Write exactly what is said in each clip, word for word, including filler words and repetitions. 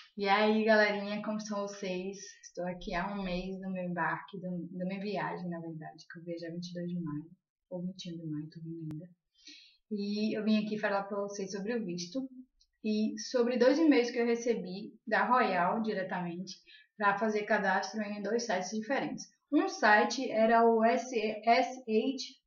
E aí, galerinha, como estão vocês? Estou aqui há um mês do meu embarque, do, da minha viagem, na verdade, que eu viajei vinte e dois de maio, ou vinte e um de maio, tô vendo ainda. E eu vim aqui falar para vocês sobre o visto e sobre dois e-mails que eu recebi da Royal diretamente para fazer cadastro em dois sites diferentes. Um site era o S H.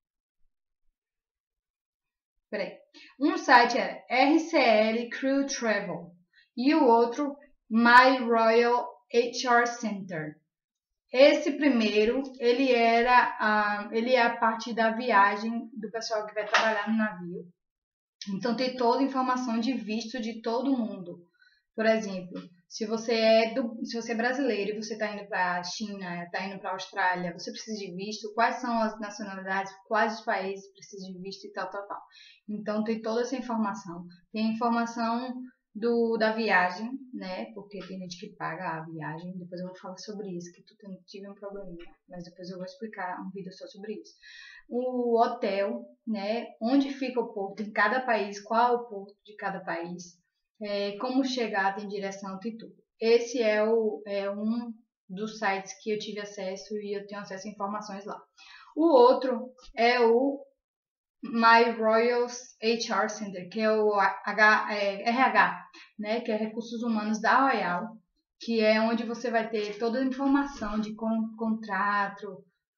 Peraí. Um site era R C L Crew Travel e o outro My Royal H R Center. Esse primeiro, ele era, ah, ele é a parte da viagem do pessoal que vai trabalhar no navio. Então tem toda a informação de visto de todo mundo. Por exemplo, se você é, do, se você é brasileiro e você está indo para a China, está indo para a Austrália, você precisa de visto, quais são as nacionalidades, quais os países precisam de visto e tal, tal, tal. Então tem toda essa informação. Tem a informação do, da viagem, né? Porque tem gente que paga a viagem. Depois eu vou falar sobre isso, que tu tive um probleminha, mas depois eu vou explicar um vídeo só sobre isso. O hotel, né? Onde fica o porto em cada país, qual é o porto de cada país. É, como chegar, tem direção, tem tudo. Esse é, o, é um dos sites que eu tive acesso e eu tenho acesso a informações lá. O outro é o My Royals H R Center, que é o H, é, R H, né, que é Recursos Humanos da Royal, que é onde você vai ter toda a informação de con contrato,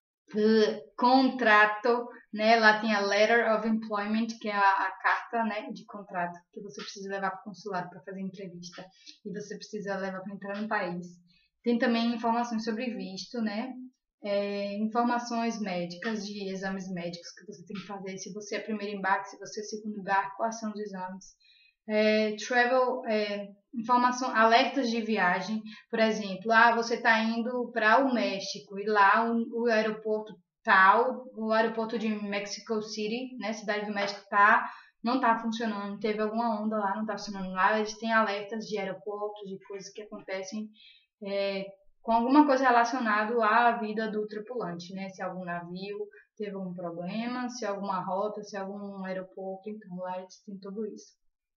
contrato, né? Lá tem a Letter of Employment, que é a, a carta, né, de contrato que você precisa levar para o consulado para fazer entrevista e você precisa levar para entrar no país. Tem também informações sobre visto, né? É, informações médicas, de exames médicos que você tem que fazer, se você é primeiro embarque, se você é segundo embarque, quais são os exames. É, travel, é, informação, alertas de viagem, por exemplo, ah, você está indo para o México e lá o, o aeroporto tal, o aeroporto de Mexico City, né, cidade do México, tá, não está funcionando, teve alguma onda lá, não está funcionando lá, eles têm alertas de aeroportos, de coisas que acontecem é, com alguma coisa relacionada à vida do tripulante, né, se algum navio teve algum problema, se alguma rota, se algum aeroporto, então lá eles têm tudo isso.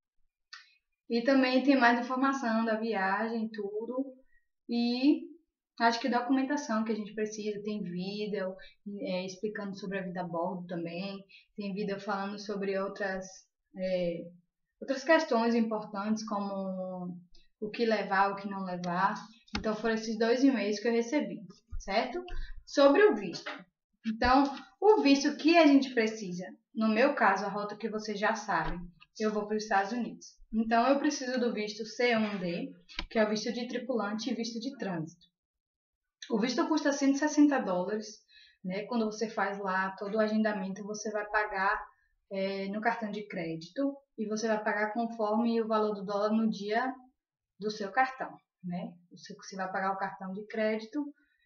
E também tem mais informação da viagem, tudo. E acho que documentação que a gente precisa. Tem vídeo é, explicando sobre a vida a bordo também. Tem vídeo falando sobre outras, é, outras questões importantes, como o que levar, o que não levar. Então foram esses dois e-mails que eu recebi, certo? Sobre o visto. Então, o visto que a gente precisa, no meu caso, a rota que vocês já sabem, eu vou para os Estados Unidos. Então, eu preciso do visto C um D, que é o visto de tripulante e visto de trânsito. O visto custa cento e sessenta dólares, né? Quando você faz lá todo o agendamento, você vai pagar é, no cartão de crédito e você vai pagar conforme o valor do dólar no dia do seu cartão, né? Você vai pagar o cartão de crédito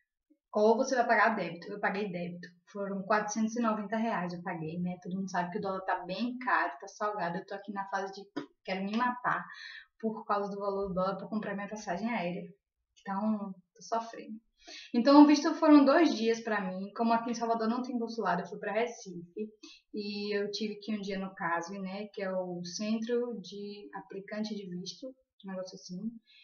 ou você vai pagar débito. Eu paguei débito. Foram quatrocentos e noventa reais eu paguei, né? Todo mundo sabe que o dólar tá bem caro, tá salgado. Eu tô aqui na fase de quero me matar por causa do valor do dólar para comprar minha passagem aérea. Então, tô sofrendo. Então, o visto foram dois dias para mim. Como aqui em Salvador não tem consulado, eu fui para Recife. E eu tive que ir um dia no CASV, né? Que é o Centro de Aplicante de Visto, um negócio assim.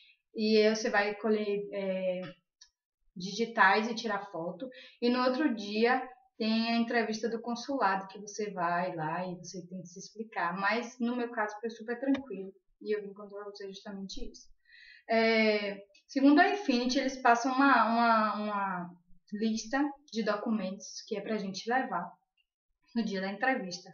E aí você vai colher... É, digitais e tirar foto. E no outro dia tem a entrevista do consulado, que você vai lá e você tem que se explicar. Mas no meu caso foi super tranquilo. E eu vim contar para vocês justamente isso. É, segundo a Infinity, eles passam uma, uma, uma lista de documentos que é para a gente levar no dia da entrevista.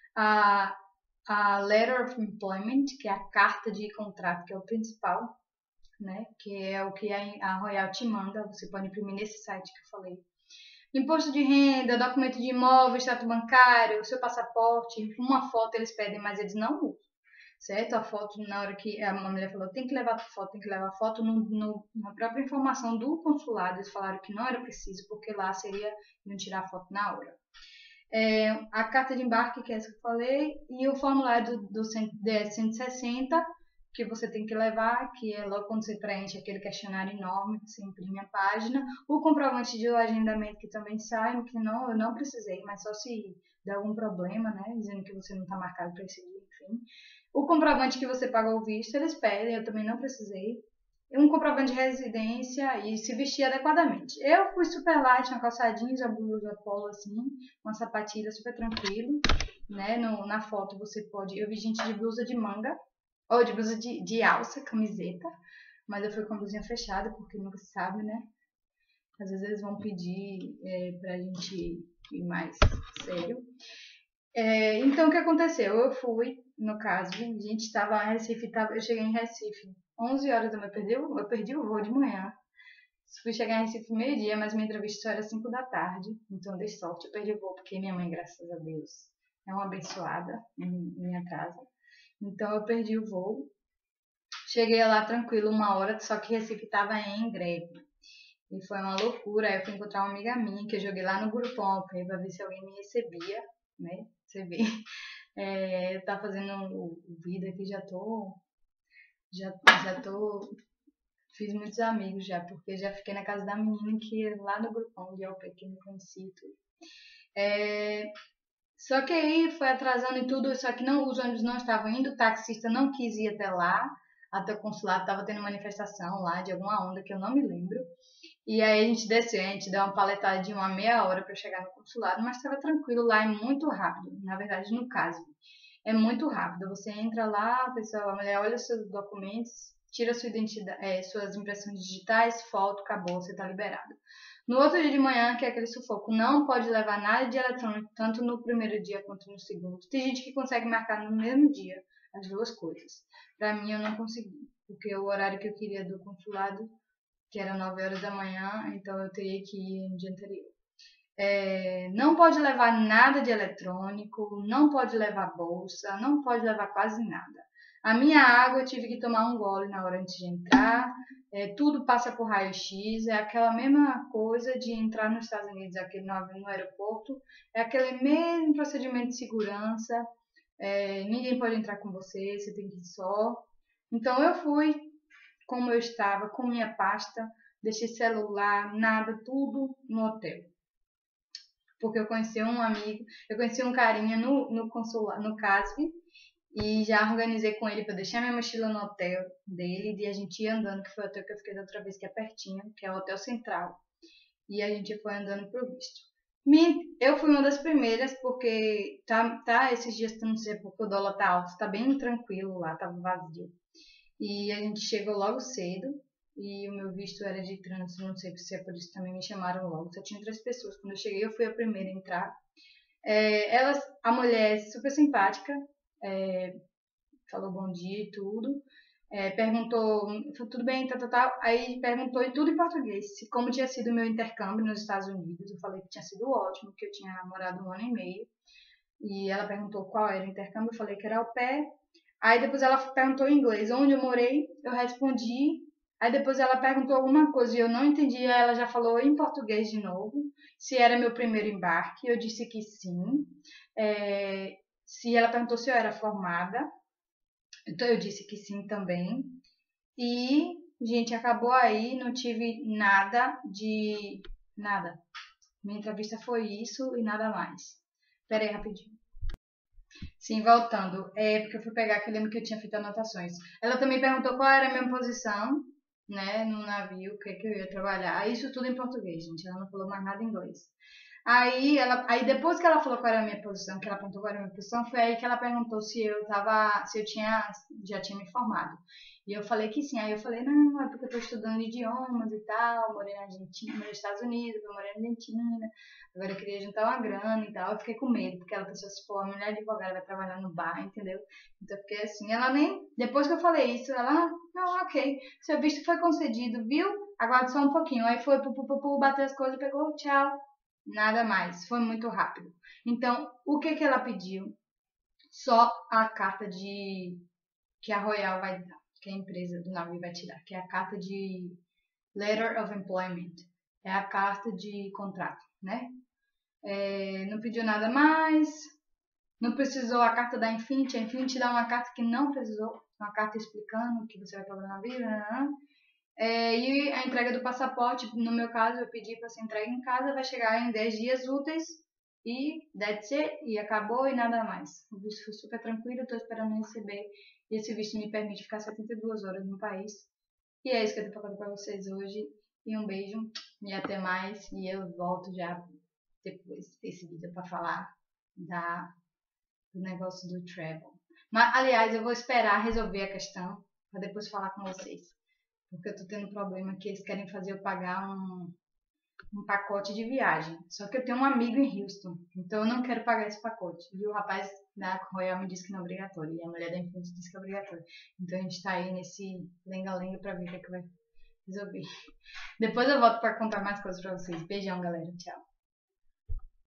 A, a Letter of Employment, que é a carta de contrato, que é o principal, né? Que é o que a Royal te manda, você pode imprimir nesse site que eu falei. Imposto de renda, documento de imóvel, extrato bancário, seu passaporte, uma foto eles pedem, mas eles não usam, certo? A foto, na hora que a mulher falou, tem que levar foto, tem que levar foto, no, no, na própria informação do consulado, eles falaram que não era preciso, porque lá seria iam tirar a foto na hora. É, a carta de embarque, que é essa que eu falei, e o formulário do, do cento e sessenta, que você tem que levar, que é logo quando você preenche aquele questionário enorme, você imprime a página, o comprovante de agendamento que também sai, que não, eu não precisei, mas só se der algum problema, né, dizendo que você não está marcado para esse dia, enfim. O comprovante que você pagou o visto, eles pedem, eu também não precisei. Um comprovante de residência e se vestir adequadamente. Eu fui super light, uma calçadinha, uma blusa polo assim, uma sapatilha super tranquilo, né? No, na foto você pode... Eu vi gente de blusa de manga, ou de blusa de, de alça, camiseta, mas eu fui com a blusinha fechada, porque nunca se sabe, né? Às vezes eles vão pedir é, pra gente ir mais sério. É, então, o que aconteceu? Eu fui, no caso, a gente estava em Recife, tava, eu cheguei em Recife onze horas da manhã, eu perdi, eu perdi o voo de manhã. Fui chegar em Recife meio-dia, mas minha entrevista só era cinco da tarde, então dei sorte, eu perdi o voo, porque minha mãe, graças a Deus, é uma abençoada em minha casa. Então, eu perdi o voo. Cheguei lá tranquilo uma hora, só que Recife estava em greve. E foi uma loucura. Aí eu fui encontrar uma amiga minha, que eu joguei lá no Groupon, para ver se alguém me recebia, né? Você vê. É, eu tava fazendo o, o vídeo aqui, já tô, já, já tô, fiz muitos amigos já, porque já fiquei na casa da menina que lá no Groupon de O P que me conheci e tudo. É, só que aí foi atrasando e tudo, só que não, os ônibus não estavam indo, o taxista não quis ir até lá, até o consulado, tava tendo manifestação lá de alguma onda que eu não me lembro. E aí a gente desceu, a gente deu uma paletada de uma meia hora para chegar no consulado, mas estava tranquilo lá, é muito rápido. Na verdade, no caso, é muito rápido. Você entra lá, a pessoa, a mulher olha seus documentos, tira sua identidade, é, suas impressões digitais, foto, acabou, você está liberado. No outro dia de manhã, que é aquele sufoco, não pode levar nada de eletrônico, tanto no primeiro dia quanto no segundo. Tem gente que consegue marcar no mesmo dia as duas coisas. Para mim, eu não consegui, porque o horário que eu queria do consulado, que era nove horas da manhã, então eu teria que ir no dia anterior. É, não pode levar nada de eletrônico, não pode levar bolsa, não pode levar quase nada. A minha água eu tive que tomar um gole na hora antes de entrar, é, tudo passa por raio-x, é aquela mesma coisa de entrar nos Estados Unidos aqui no, no aeroporto, é aquele mesmo procedimento de segurança, é, ninguém pode entrar com você, você tem que ir só. Então eu fui como eu estava, com minha pasta, deixei celular, nada, tudo no hotel. Porque eu conheci um amigo, eu conheci um carinha no, no consulado, no CASB, e já organizei com ele para deixar minha mochila no hotel dele, e a gente ia andando, que foi o hotel que eu fiquei da outra vez, que é pertinho, que é o Hotel Central. E a gente foi andando pro visto. Eu fui uma das primeiras, porque tá, tá esses dias, não sei porque o dólar tá alto, tá bem tranquilo lá, tava vazio. E a gente chegou logo cedo, e o meu visto era de trânsito, não sei se é por isso também me chamaram logo. Só tinha três pessoas. Quando eu cheguei, eu fui a primeira a entrar. É, ela, a mulher super simpática, é, falou bom dia e tudo. É, perguntou, tudo bem, tal, tal, tal. Aí perguntou em tudo em português, se como tinha sido o meu intercâmbio nos Estados Unidos. Eu falei que tinha sido ótimo, que eu tinha morado um ano e meio. E ela perguntou qual era o intercâmbio, eu falei que era au pair. Aí depois ela perguntou em inglês onde eu morei, eu respondi. Aí depois ela perguntou alguma coisa e eu não entendi, aí ela já falou em português de novo, se era meu primeiro embarque, eu disse que sim. É, se ela perguntou se eu era formada, então eu disse que sim também. E, gente, acabou aí, não tive nada de... nada. Minha entrevista foi isso e nada mais. Pera aí, rapidinho. Sim, voltando. É porque eu fui pegar aquele lembro que eu tinha feito anotações. Ela também perguntou qual era a minha posição, né, no navio, o que, que eu ia trabalhar. Isso tudo em português, gente. Ela não falou mais nada em inglês. Aí, ela, aí depois que ela falou qual era a minha posição, que ela perguntou qual era a minha posição, foi aí que ela perguntou se eu tava, se eu tinha, já tinha me formado. E eu falei que sim. Aí eu falei, não, é porque eu tô estudando idiomas e tal, morei na Argentina, morei nos Estados Unidos, eu morei na Argentina, agora eu queria juntar uma grana e tal. Eu fiquei com medo, porque ela pensou assim, pô, a mulher advogada vai trabalhar no bar, entendeu? Então eu fiquei assim, ela nem, depois que eu falei isso, ela, não, ok, seu visto foi concedido, viu? Aguarde só um pouquinho. Aí foi, pu, pu, pu, pu, bateu as coisas, pegou, tchau. Nada mais, foi muito rápido. Então, o que que ela pediu? Só a carta de que a Royal vai dar, que a empresa do navio vai te dar, que é a carta de Letter of Employment, é a carta de contrato, né? É, não pediu nada mais, não precisou a carta da Infinity, a Infinity dá uma carta que não precisou, uma carta explicando que você vai trabalhar na vida, né? É, e a entrega do passaporte, no meu caso, eu pedi para ser entregue em casa, vai chegar em dez dias úteis, E that's it, e acabou e nada mais. O visto foi super tranquilo, estou esperando receber. E esse visto me permite ficar setenta e duas horas no país. E é isso que eu tô falando pra vocês hoje. E um beijo e até mais. E eu volto já depois desse vídeo pra falar da, do negócio do travel. Mas, aliás, eu vou esperar resolver a questão pra depois falar com vocês. Porque eu tô tendo um problema que eles querem fazer eu pagar um, um pacote de viagem. Só que eu tenho um amigo em Houston, então eu não quero pagar esse pacote. E o rapaz da Royal me disse que não é obrigatório, e a mulher da Infinity disse que é obrigatório. Então a gente tá aí nesse lenga-lenga pra ver o que, é que vai resolver. Depois eu volto pra contar mais coisas pra vocês. Beijão, galera. Tchau.